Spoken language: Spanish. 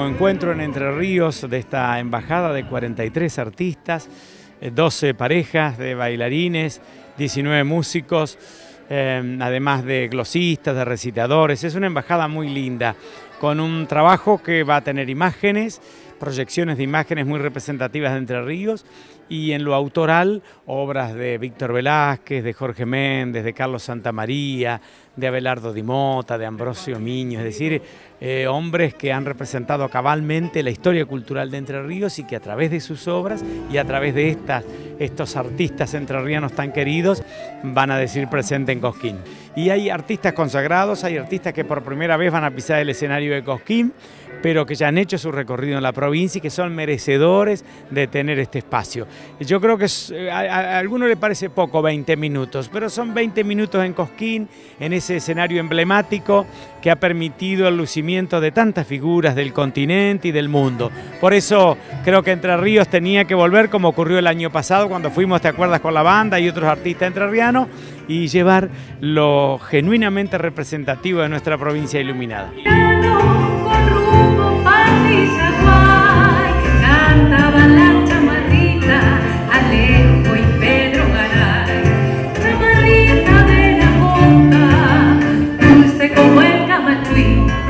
último encuentro en Entre Ríos de esta embajada de 43 artistas, 12 parejas de bailarines, 19 músicos, además de glosistas, de recitadores. Es una embajada muy linda, con un trabajo que va a tener imágenes, proyecciones de imágenes muy representativas de Entre Ríos, y en lo autoral, obras de Víctor Velázquez, de Jorge Méndez, de Carlos Santamaría, de Abelardo Di Mota, de Ambrosio Miño, es decir, hombres que han representado cabalmente la historia cultural de Entre Ríos y que a través de sus obras y a través de estos artistas entrerrianos tan queridos van a decir presente en Cosquín. Y hay artistas consagrados, hay artistas que por primera vez van a pisar el escenario de Cosquín, pero que ya han hecho su recorrido en la provincia y que son merecedores de tener este espacio. Yo creo que a alguno le parece poco 20 minutos, pero son 20 minutos en Cosquín, en ese escenario emblemático que ha permitido el lucimiento de tantas figuras del continente y del mundo. Por eso creo que Entre Ríos tenía que volver, como ocurrió el año pasado cuando fuimos, ¿te acuerdas?, con la banda y otros artistas entrerrianos, y llevar lo genuinamente representativo de nuestra provincia iluminada. Cantaban la chamarrita, Alejo y Pedro Garay, chamarrita de la boca, dulce como el camachuí.